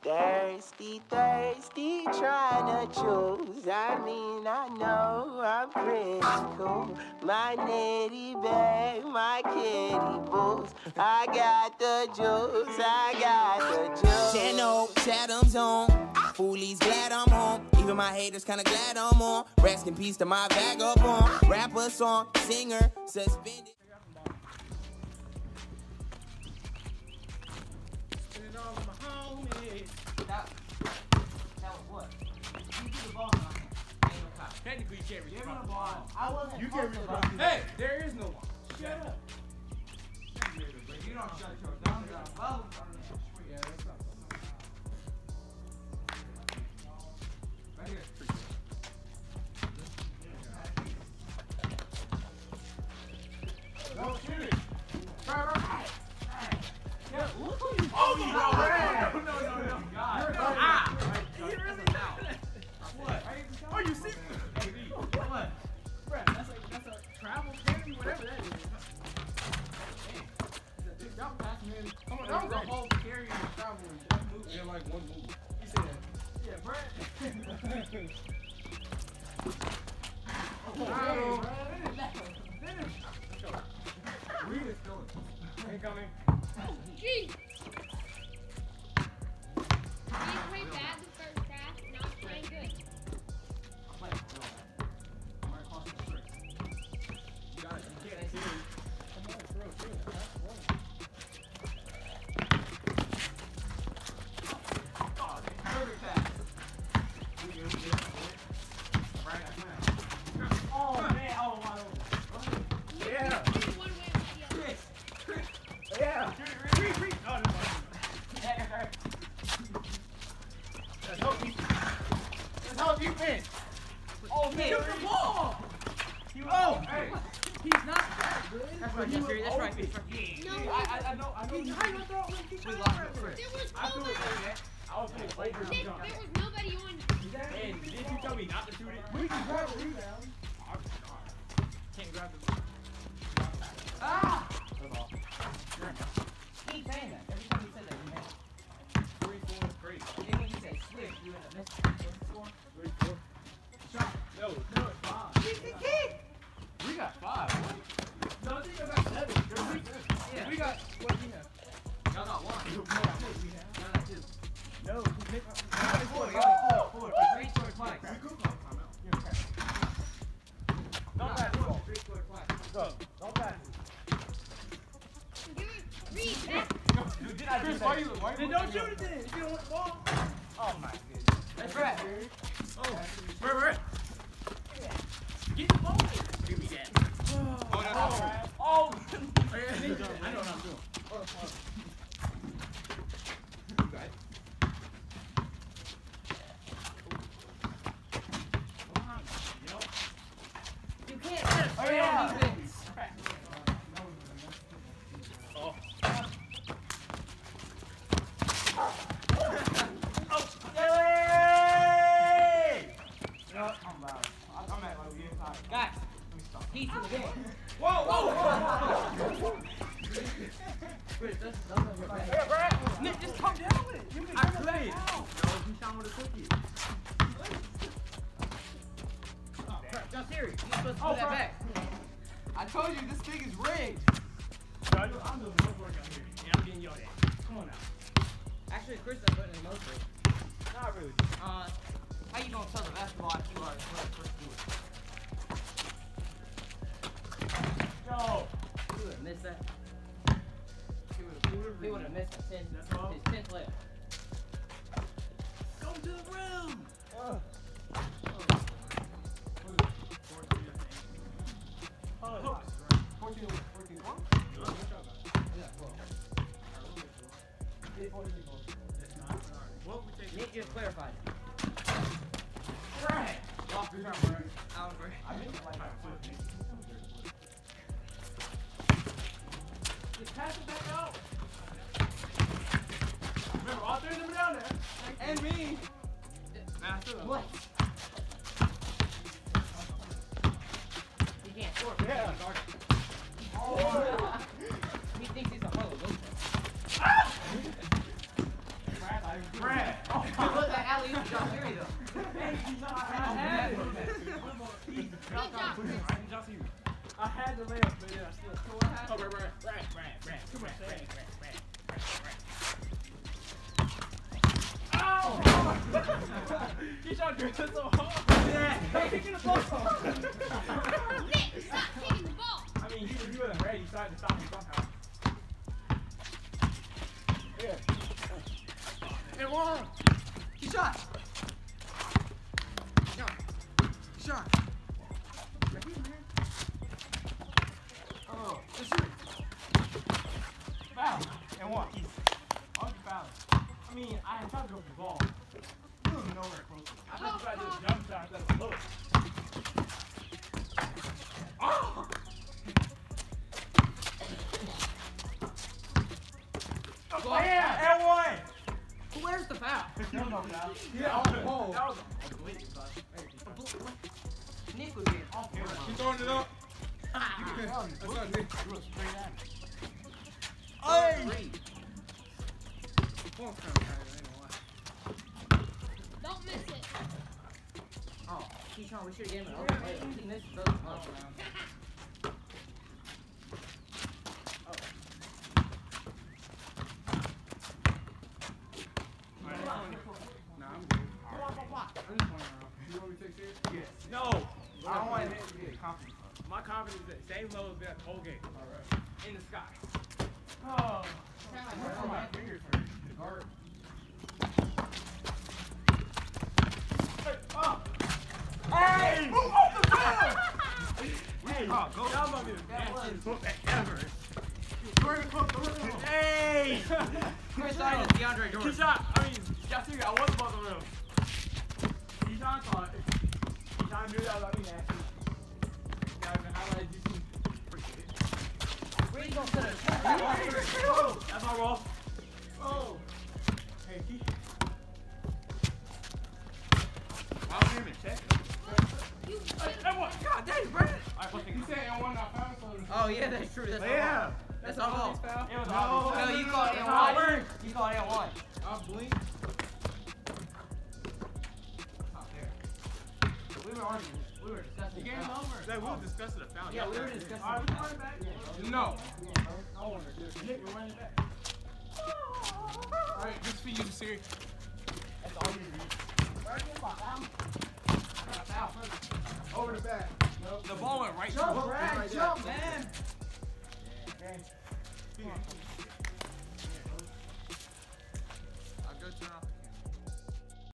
Thirsty, thirsty, trying to choose. I mean, I know I'm critical. My nitty bag, my kitty boots. I got the juice, I got the juice. Channel, Chatham's on. Foolies glad I'm home. Even my haters kinda glad I'm on. Rest in peace to my vagabond. Rapper, song, singer, suspended. Technically, you can't reach the ball. You can't reach the ball. Hey, there is no one. Shut up. You don't shut your down. Yeah, that's not. Right here. Don't shoot it. Right. Yeah, look who you. Oh, No. God. Ah! He really what? Oh, you see? What? Brett, that's a travel candy, whatever that is. Y'all passed me. That was a whole carry and travel and one move. Yeah, like one move. He said, yeah, Brett. Finish. Reed is going. Incoming. Gee! He played bad the first half, now he's playing good. I'm playing real bad. I'm right across the street. You got it. You can't see it. Come on, throw it through. That's one. Oh, perfect pass. We good. Right at man. Oh, man. Oh, wide open. Yeah. Only one way or the other. Yeah. Reed. Oh, no. Let's hope defense. Oh, man. Shoot the ball. Hey. He's not that good. That's right, Jesse. That's right. No, I know. There was I threw it like that. I was going to play for Nick, jump. there was nobody on. And did you tell me not to shoot it? We can grab a rebound. Can't grab the ah! Keep saying that. Every time you said that, you meant it. 3-4 is great. Then when you say switch, you end up missing. Score. 3-4. Shot. No, it's 5. We got 5. No, I think I got 7. Yeah. We got, what do we have? Y'all got one. No, Y'all got two. No, Nick. Four. Three scored twice. Don't pass the ball. Three scored twice. Go. Don't pass. Give it. Reed, back. Did I just say? Then don't shoot it then. If you don't want the ball. Oh my goodness. That's right. Oh, where? Get the ball. Give me that. Oh. I know what I'm doing. You got it. You can't let us play on defense. Oh. Yay! You know what? I'm loud. I'm at like the inside. Guys, he's in the game. Whoa! Chris, that's Hey, Brad! Nick, just come down with it. You can come down. No, he's down with a cookie. John Siri, you're supposed to put that back. I told you this thing is rigged. I'm doing most work out here. And I'm getting yelled at. Come on now. Actually, Chris is putting in most of it. Not really. How you gonna tell the basketball IQ are first do it? No. He would have missed that. He He would have missed his 10th layup. Go to the rim. Oh, 14. Nick just clarified. Brad. Albert. Just pass it back out. Remember, all 3 of them are down there. And me. What? He can't score. Yeah. He thinks he's a hoe. Brad, Brad. Oh, look, that alley-oop shot Siri, though. Hey, I had it. Good job, Chris. I had the layup, but yeah, I still. Oh, right. Come on, oh! He's trying to do it so hard. Yeah. Hey, kicking the ball. Nick, stop kicking the ball. I mean, he wasn't ready. He tried to stop him somehow. Yeah. And one. He shot. Oh, just shoot. Foul. And one. Easy. I'll be foul. I mean, I had tried to go for the ball. He was nowhere close. I tried to do a jump shot that was low. Oh! Oh, yeah, and one. Where's the foul? No foul. Yeah, That was a blitz. Nick would be an awful. You throwing it up? That's not Nick. You were straight at me. Hey! Don't miss it. Oh, Keyshawn, we should have given him an open layup. He missed the first one. No, I don't want it to get confidence. My confidence is at the same level as that whole game. All right. In the sky. Oh. My fingers hurt. The guard. Hey! Move off the field! Hey! Oh, go. Y'all might be the fastest footback ever. Hey! Chris Stein is DeAndre Jordan. Keyshawn, I mean, y'all see, I was about to run. Keyshawn thought. Keyshawn knew that was about me nasty. Guys, I like you. Appreciate it. Where you gonna set a That's my ball. Oh. Hey, Keyshawn. I was even checking. Hey, what? God dang, Brandon. You said N1 not foul, so. Oh, yeah, that's true. That's Yeah. That's our fault. It was No, you called it N1. You called it N1. I blink. We were arguing. We were discussing. The game's over. Like, we were discussing the foul. Yeah, we were discussing. Alright, we running back? No. I want to do it. Nick, we're running back. Alright, just for you, Siri. That's all you do. Over the back. Nope. The ball went right Jump, to him. Brad, jump, man. Yeah. Come on.